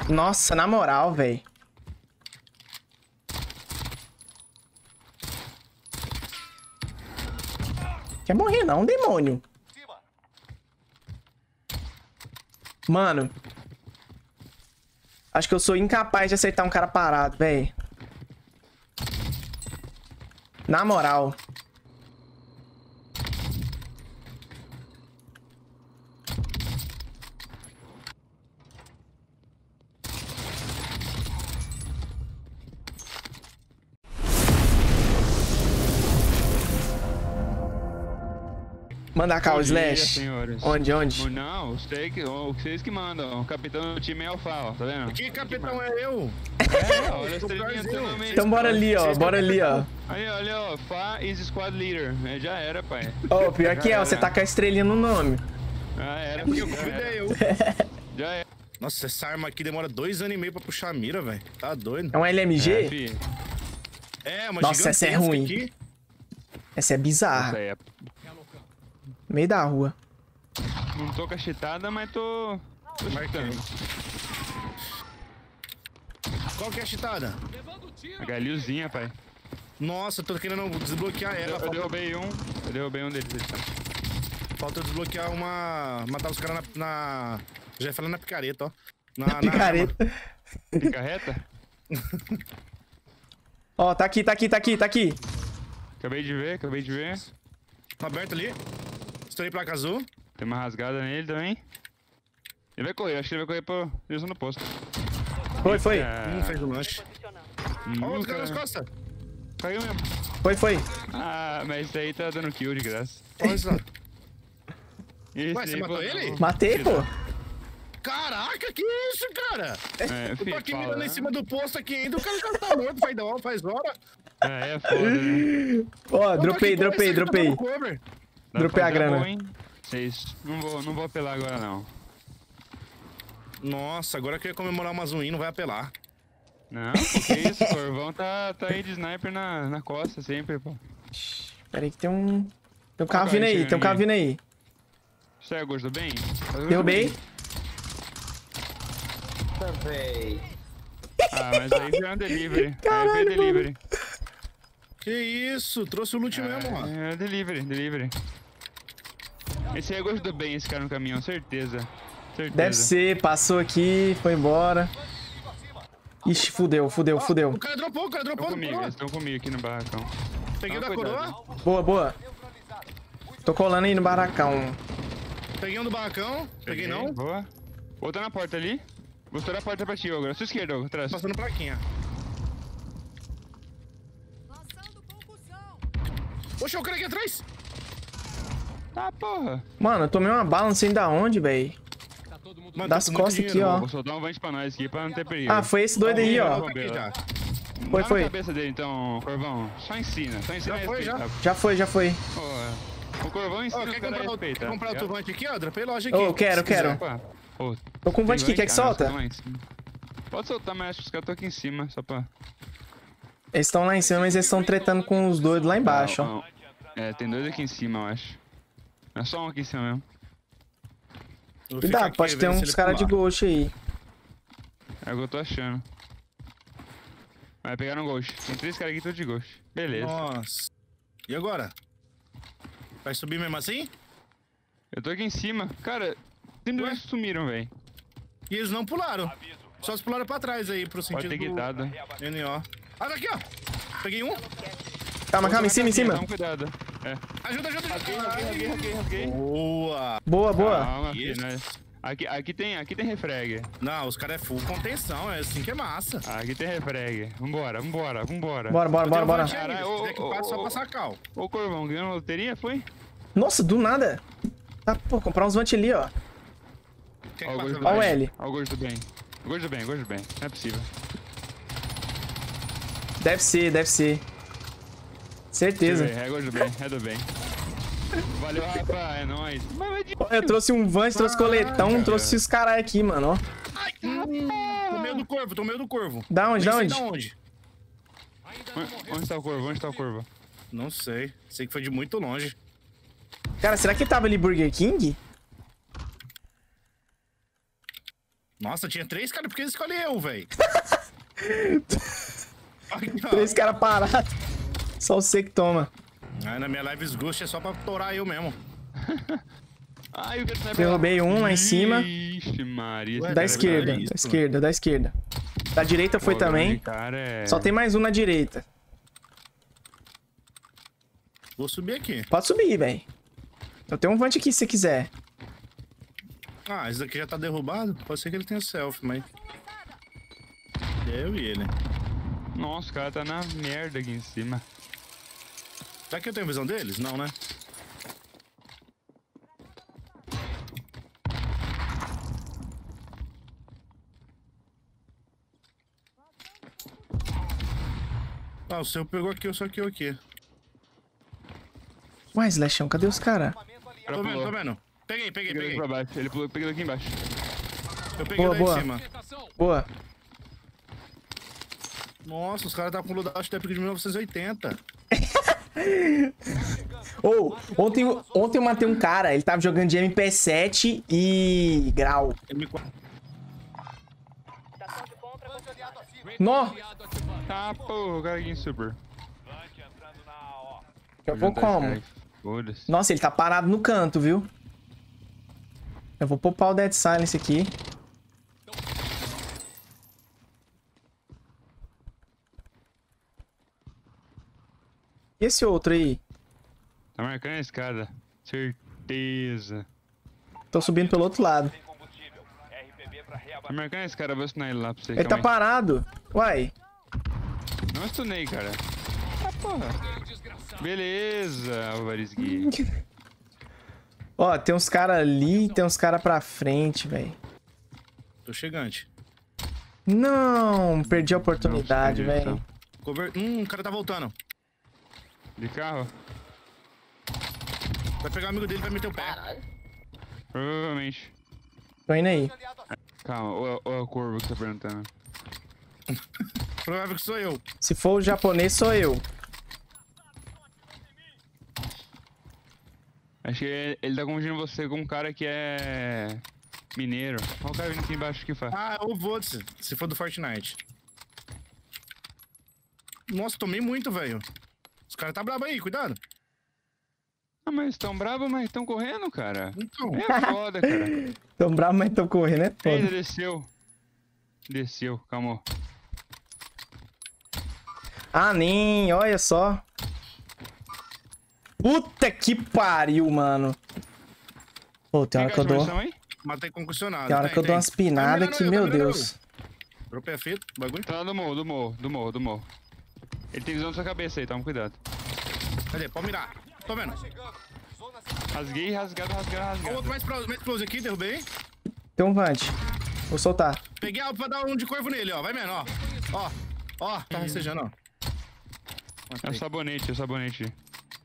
Nossa, na moral, velho. Quer morrer não, demônio. Mano. Acho que eu sou incapaz de acertar um cara parado, velho. Na moral. Manda cá o Slash. Senhores. Onde? Não, vocês que mandam. O capitão do time é o Fá, ó, tá vendo? Que capitão é eu? É, olha as estrelinhas também. Então bora ali, ó. Bora ali, ó. Aí, olha, ó. Fá is squad leader. É, já era, pai. Ô, pior que é, você tá com a estrelinha no nome. Já era, Porque eu já convidei era. eu. Já era. Nossa, essa arma aqui demora 2 anos e meio pra puxar a mira, velho. Tá doido. É um LMG? Fi. É, uma Nossa, essa é gigantesca ruim. aqui. Essa é Isso bizarra. aí é. Meio da rua. Não tô cachetada, mas tô chutando. Qual que é a chitada? A galhozinha, pai. Nossa, eu tô querendo desbloquear ela. Eu derrubei um deles. Falta eu desbloquear uma... Matar os caras na... Já ia falar na picareta, ó. Picareta. Fica reta? Ó, tá aqui. Acabei de ver. Tá aberto ali. Estourei placa azul. Tem uma rasgada nele também. Ele vai correr, acho que ele vai correr pra direção do posto. Foi. Fez o lanche. Ó, os caras nas costas. Caiu mesmo. Foi. Ah, mas isso aí tá dando kill de graça. Olha só. Esse Ué, você aí, matou pô, ele? Matei, pô. Caraca, que isso, cara? É, Eu tô aqui fala, mirando né? em cima do posto aqui ainda, o cara já tá morto, faz hora. É foda, né? Ó, Eu tô dropei. aqui, pô, esse aqui tá dando cover. Dá Dropei pra a fazer grana. bom, hein? Vocês, não vou apelar agora, não. Nossa, agora que eu ia comemorar uma zoinha, não vai apelar. Não, porque isso, o Corvão tá aí de sniper na costa sempre, pô. Pera aí que tem um... Tem um carro cara, vindo aí, chega tem um carro ninguém. vindo aí. Você é gosto do bem? Derrubei. Ah, mas aí foi um delivery. Caralho, aí foi delivery. Que isso, trouxe o loot mesmo, ó. É delivery. Esse aí é gosto do bem, esse cara no caminhão, certeza. Deve ser, passou aqui, foi embora. Ixi, fudeu. O cara dropou, Estão não comigo, parou. eles estão comigo aqui no barracão. Peguei o Ah, da cuidado. coroa, Boa. Tô colando aí no barracão. peguei um do barracão, peguei não. Boa. Outro na porta ali. Vou estourar a porta pra ti, Ogro. Sua esquerda, Ogro, atrás. Passando plaquinha. Oxe, o cara aqui atrás. Tá, porra. Mano, eu tomei uma bala, não sei da onde, véi. Mano, Das tô com muito costas dinheiro, aqui, ó. Vou soltar um vante pra nós aqui pra não ter perigo. Ah, foi esse doido aí, ó. Tá aqui já. Foi. Dá na cabeça dele então, Corvão. Só ensina a Já foi, já. respeitar. Já foi. Pô, o Corvão ensina Ó, os quer caras a respeitar. comprar o tá ligado? tuvante aqui, ó? Dropei loja aqui. Ô, eu quero. Opa. Pô, Tô com um vante aqui, quer que solta? lá em cima. Pode soltar, mas acho que os caras estão aqui em cima, só pra... Eles estão lá em cima, mas eles estão tretando com os doidos lá embaixo, ó. Não. É, tem dois aqui em cima, eu acho. É só um aqui em cima mesmo. Vou ficar Cuidado, aqui pode ter vendo se uns ele caras de pular. ghost aí. É o que eu tô achando. Vai pegar no Ghost. Tem 3 caras aqui todos de Ghost. Beleza. Nossa. E agora? Vai subir mesmo assim? Eu tô aqui em cima. Cara, simplesmente sumiram, velho. E eles não pularam. Só se pularam pra trás aí, pro Pode sentido ter guitado. do NO. Ah, daqui, ó. Peguei um. Calma, em cima. Toma cuidado. É. Ajuda. Rasguei. Boa. Boa. Calma, Isso. filho. Aqui tem refrag. Não, os caras é full contenção, é assim que é massa. Aqui tem refrag. Vambora. Bora. Caralho, Se quiser que passe, só passar cal. Ô, Corvão, ganhou na loteria, foi? Nossa, do nada. Tá, pô, comprar uns vante ali, ó. Quer Ó, que o passe gosto Ó o do bem. L. Ó o gosto do bem. Gosto do bem. Não é possível. Deve ser. Certeza. É gosto do bem, é do bem. Valeu, Rafa, é nóis. Ó, eu trouxe um vante, trouxe coletão, cara. trouxe esses caras aqui, mano, ó. Ai, tô meio do corvo. Da onde? Nem sei da onde? Onde tá o corvo? Não sei. Sei que foi de muito longe. Cara, será que tava ali Burger King? Nossa, tinha 3 caras, por que eles escolhem eu, velho? 3 caras parados. Só você que toma. Aí na minha live esguste é só pra torar eu mesmo. Ai, o cara tá Derrubei um lá em cima. Ixi, Maria. Ué, Da é esquerda, verdade da isso. esquerda, da esquerda. Da direita foi também. Cara, é... Só tem mais um na direita. Vou subir aqui. Pode subir, velho. Eu tenho um vante aqui se você quiser. Ah, esse daqui já tá derrubado. Pode ser que ele tenha selfie, mas... Eu e ele. Nossa, o cara tá na merda aqui em cima. Será que eu tenho visão deles? Não, né? Ah, o seu pegou aqui, eu só que eu aqui. Ué, Slashão, cadê os caras? O cara Tô vendo, pulou. tô vendo. Peguei. Peguei daqui pra baixo. Ele pulou, peguei daqui embaixo. Eu peguei Boa, lá boa. em cima. Boa. Nossa, os caras tá com Ludash da época de 1980. Ontem eu matei um cara, ele tava jogando de MP7 e grau. M4. Nó! Tá, pô, o cara aqui em super. Eu vou como? Foda-se. Nossa, ele tá parado no canto, viu? Eu vou poupar o Dead Silence aqui. E esse outro aí? Tá marcando a escada. Certeza. Tô subindo pelo outro lado. Tá marcando a escada, eu vou ensinar ele lá pra você. Ele tá Calma parado. Uai. aí. Não estunei, cara. Ah, porra. Beleza, Alvarizgui. Ó, tem uns caras ali, tem uns caras pra frente, velho. Tô chegante. Não, perdi a oportunidade, Não, velho. O cara tá voltando. De carro? Vai pegar o amigo dele e vai meter o pé. Provavelmente. Tô indo aí. Calma, ou é o corvo que tá perguntando? Provável que sou eu. Se for o japonês, sou eu. Acho que ele tá confundindo você com um cara que é... mineiro. Olha o cara vindo aqui embaixo que faz. Ah, eu vou, se for do Fortnite. Nossa, tomei muito, velho. Os caras tá brabo aí, cuidado. Ah, mas tão bravo, mas tão correndo, cara. Então, É foda, cara. Tão bravo, mas tão correndo, é Ele foda. desceu. Desceu, calma. Ah, nem, olha só. Puta que pariu, mano. Pô, tem hora que eu dou... matei concussionado. Tem hora que eu dou umas pinadas que, meu Deus. Dropei a fita, bagulho. Tá lá do morro. Ele tem visão na sua cabeça aí, toma cuidado. Cadê? Pode mirar. Tô vendo. Rasguei, rasgado. O outro mais close aqui, derrubei. Tem um vante. Vou soltar. Peguei alvo pra dar um de corvo nele, ó. Vai vendo, ó. Ó, tá rastejando, ó. É o sabonete.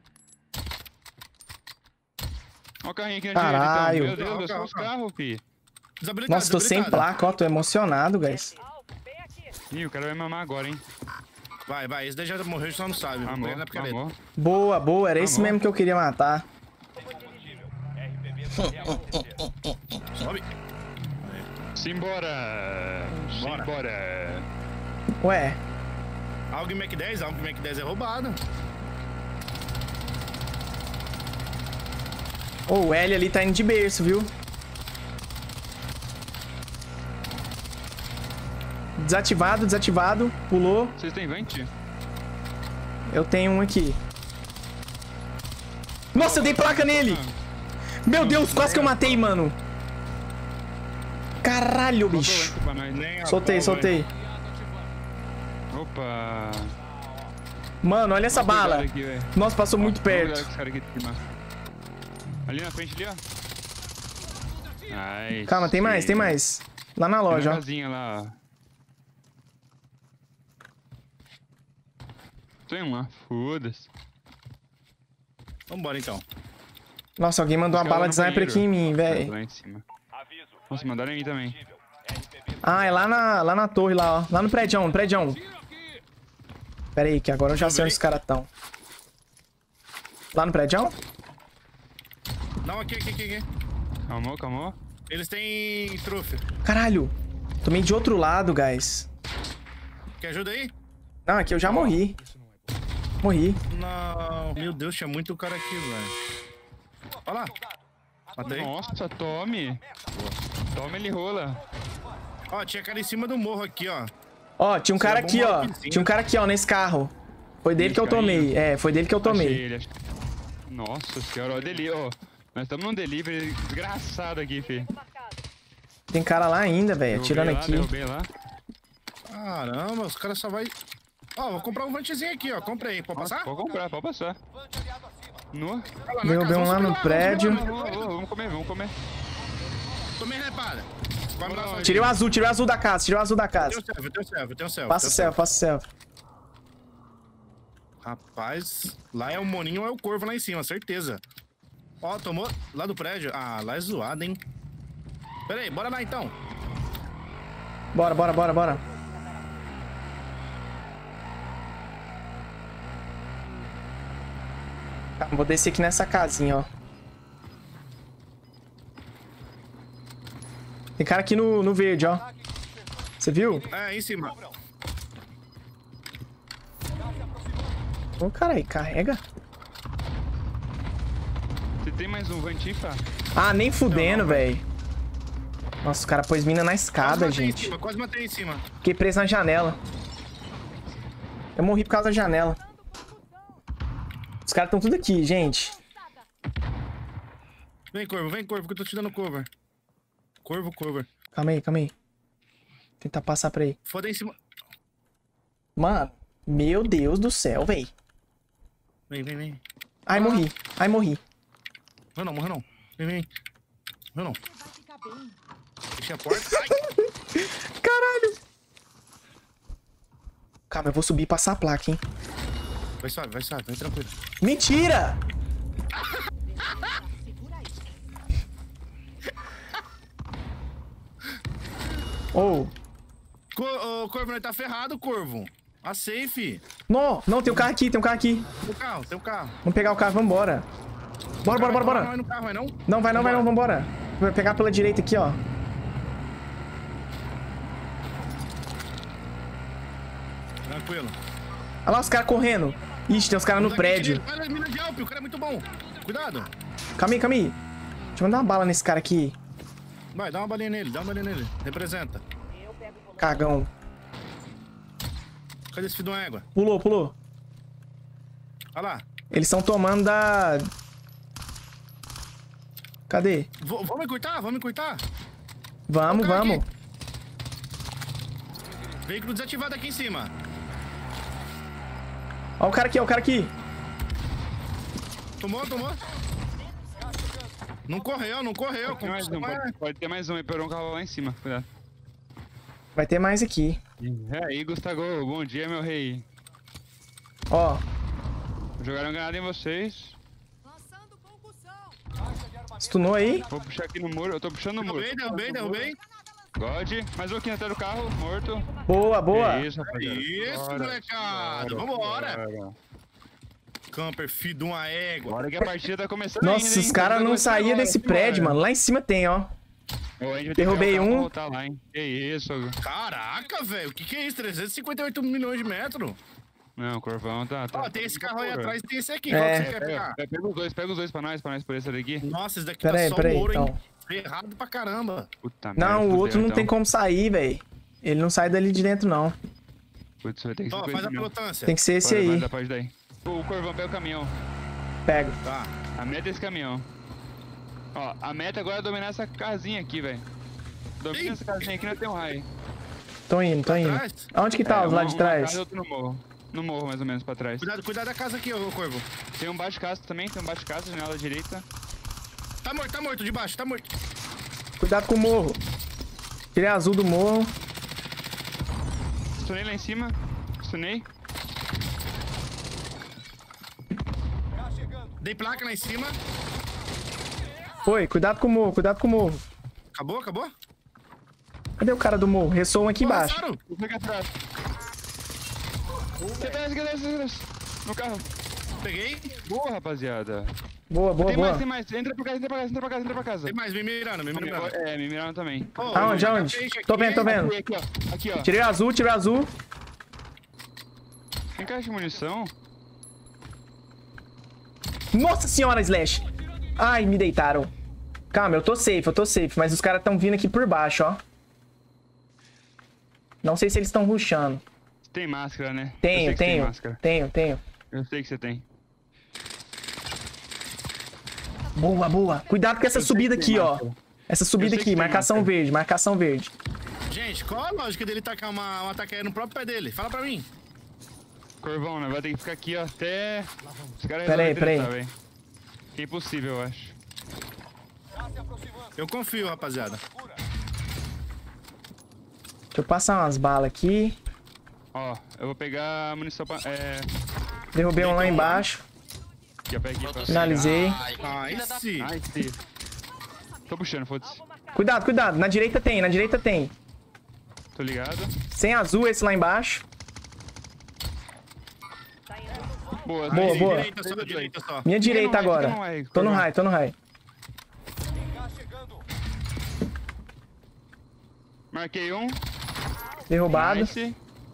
Olha o carrinho aqui na Caralho. direita, então. Meu Deus, só os carros, fi. Desabilitado, Nossa, tô sem desabilitado. placa, ó. Tô emocionado, guys. Ih, o cara vai mamar agora, hein. Vai. Esse daí já morreu, só não sabe. Vou pegar na picareta. Amor. Boa, boa. Era esse Amor. mesmo que eu queria matar. Sobe. Simbora. Ué. Algo Mac 10 é roubado. Ô, o L ali tá indo de berço, viu? Desativado. Pulou. Vocês têm vente? Eu tenho um aqui. Nossa, eu dei placa nele! Meu Deus, quase que eu matei, mano. Caralho, bicho. Pra nós. Nem a Soltei. Opa. Mano, olha essa Cuidado bala. aqui, velho. Nossa, passou muito Toma cuidado perto. com esse cara aqui de cima. Ali na frente, ali, ó. Nice. Calma, tem mais. Lá na Tem loja, uma ó. casinha lá, ó. Tem lá, foda-se. Vambora, então. Nossa, alguém mandou uma Os caras bala de no sniper aqui em mim, banheiro. velho. Lá em cima. Nossa, mandaram em mim também. Ah, é lá na torre, lá, ó. Lá no prédio. Pera aí, que agora eu já sei onde os caras tão. Lá no prédio? Não, aqui. Calmou. Eles têm trufe. Caralho. Tomei de outro lado, guys. Quer ajuda aí? Não, aqui eu já morri. Morri. Não. Meu Deus, tinha muito cara aqui, velho. Olha lá. Matei. Nossa, tome. Tome, ele rola. Ó, tinha cara em cima do morro aqui, ó. Ó, tinha um cara aqui, ó. Tinha um cara aqui, ó, nesse carro. Foi dele que eu tomei. É, foi dele que eu Achei tomei. ele, achei. Nossa senhora, ó, deli, ó. Nós estamos num delivery desgraçado aqui, fi. Tem cara lá ainda, velho, atirando aqui. Derrubei lá. Caramba, os caras só vai... Ó, vou comprar um vantezinho aqui, ó. Comprei. Pode passar? Pode comprar, pode passar. No. Derrubei um lá no prédio. Vamos comer, vamos comer. Tomei repada. Vai me dar só. Tirei o azul da casa, tirei o azul da casa. Tenho o céu. Passa o céu, passa o céu. Rapaz, lá é o Moninho ou é o Corvo lá em cima, certeza. Ó, tomou lá do prédio. Ah, lá é zoado, hein. Pera aí, bora lá então. Bora. Tá, vou descer aqui nessa casinha, ó. Tem cara aqui no verde, ó. Você viu? É, em cima. Ô, cara aí, carrega. Você tem mais um Vantifa? Ah, nem fudendo, velho. Nossa, o cara pôs mina na escada, gente. Quase matei em cima. Fiquei preso na janela. Eu morri por causa da janela. Os caras estão tudo aqui, gente. Vem, Corvo, que eu tô te dando cover. Corvo. Calma aí. Tentar passar pra aí. Foda em cima. Mano, meu Deus do céu, velho. Vem. Ai, morri. Morreu não. Vem. Morreu não. Fechei a porta. Ai. Caralho. Calma, eu vou subir e passar a placa, hein. Vai suave, vem tranquilo. Mentira! Oh. Corvo, nós tá ferrado, Corvo. A safe. Não, tem um carro aqui, Tem um carro. Vamos pegar o carro, vambora. Bora. Não vai no carro, vai não? Não, vai não, vambora. Vou pegar pela direita aqui, ó. Tranquilo. Olha lá os caras correndo. Ixi, tem uns caras no prédio. Olha, mina de Alpe, o cara é muito bom. Cuidado. Calma aí. Deixa eu mandar uma bala nesse cara aqui. Vai, dá uma balinha nele. Representa. Cagão. Cadê esse filho de uma égua? Pulou. Olha lá. Eles estão tomando da... Cadê? Vamos me cortar? Vamos. Veículo desativado aqui em cima. Ó o cara aqui. Tomou. Não correu. Pode ter mais um aí, pegou um carro lá em cima, cuidado. Vai ter mais aqui. E aí, Gustavo, bom dia, meu rei. Ó. Jogaram granada em vocês. Stunou aí. Vou puxar aqui no muro, eu tô puxando no muro. Derrubei. God, mais um aqui na tela do carro, morto. Boa. Isso, rapaziada. Isso, molecada. Vambora. Camper, filho de uma égua. Bora que a partida tá começando Nossa, ainda, os caras não saíam desse prédio, mano. Lá em cima tem, ó. Derrubei um. Lá, hein? Que isso, Caraca, velho. O que é isso? 358 milhões de metros? Não, o Corvão tá... Ó, tem esse carro aí atrás e tem esse aqui. É. Qual que você quer pegar? Pega os dois pra nós por esse daqui. Nossa, esse daqui Pera aí, tá só ouro, então. hein? Ferrado pra caramba. Puta merda. Não, o outro não então. tem como sair, velho. Ele não sai dali de dentro, não. Putz, vai ter que ser Ó, faz a pilotância. Tem que ser esse aí. Pode daí. O Corvão pega o caminhão. Pega. Tá. A meta é esse caminhão. Ó, a meta agora é dominar essa casinha aqui, velho. Domina essa casinha aqui, nós temos um raio. Tô indo. Atrás? Aonde que tá os lá de trás? Casa, outro no morro. No morro, mais ou menos, pra trás. Cuidado da casa aqui, ô Corvo. Tem um baixo de casa também, janela direita. Tá morto, de baixo, tá morto. Cuidado com o morro. Tirei azul do morro. Stunei lá em cima. Stunei. Dei placa lá em cima. Foi, cuidado com o morro. Acabou? Cadê o cara do morro? Ressoa um aqui embaixo. Passaram. Vou pegar atrás. Que desce. No carro. Peguei. Boa, rapaziada. Boa, boa, Tem mais, boa. tem mais. Entra pra casa, entra pra casa, entra pra casa, entra pra casa. Tem mais, me mirando, me mirando. É, me miraram também. Ô, Aonde, eu aonde? peixe Tô aqui, vendo, tô vendo. Aqui, ó. Aqui, ó. Tirei o azul, tirei o azul. Tem caixa de munição? Nossa senhora, Slash. Ai, me deitaram. Calma, eu tô safe, mas os caras tão vindo aqui por baixo, ó. Não sei se eles estão rushando. Você tem máscara, né? Eu sei Tenho, que você tem tenho, máscara. tenho. Eu sei que você tem. Boa, boa. Cuidado com essa Eu sei subida que tem aqui, ó. máscara. Essa subida sei que aqui, tem marcação máscara. verde, marcação verde. Gente, qual a lógica dele tacar um ataque aéreo no próprio pé dele? Fala pra mim. Corvão, né? Vai ter que ficar aqui, ó, até... Os caras Pera aí, resolverem pera aí. tretar, velho. Que é impossível, eu acho. Eu confio, rapaziada. Deixa eu passar umas balas aqui. Ó, eu vou pegar a munição pra... Derrubei um lá embaixo. Aqui, ó, pega aqui pra... Finalizei. Ai, sim. Ai, sim. Tô puxando, foda-se. Cuidado, cuidado. Na direita tem, na direita tem. Tô ligado. Sem azul esse lá embaixo. Boa, Boa, Aí, boa. Direita só, direita só. Minha direita no high, agora. fica no high, Tô no Corvão. high, tô no high. Marquei um. Derrubado. Nice.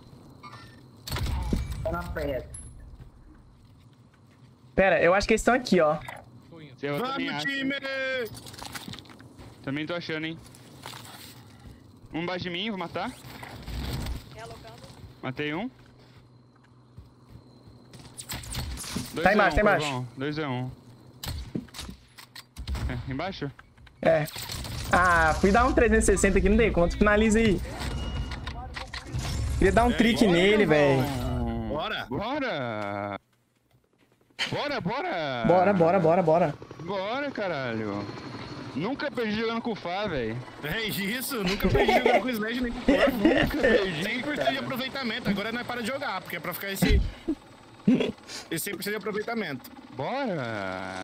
Pera, eu acho que eles estão aqui, ó. Eu também Vamos, acho. time! Também tô achando, hein. Um embaixo de mim, vou matar. Matei um. Tá embaixo, tá embaixo. 2-1. É, embaixo? É. Ah, fui dar um 360 aqui, não dei conta. Finaliza aí. Queria dar um trick bora, nele, velho. Bora! Bora! Bora, bora! Bora. Bora, caralho! Nunca perdi jogando com o Fá, velho. É isso, nunca perdi jogando com o Slash nem com o Corvo. Nunca perdi, 100% de cara. aproveitamento. Agora não é para de jogar, porque é pra ficar esse 100% de aproveitamento. Bora!